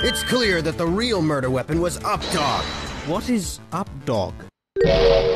It's clear that the real murder weapon was Updog. What is Updog?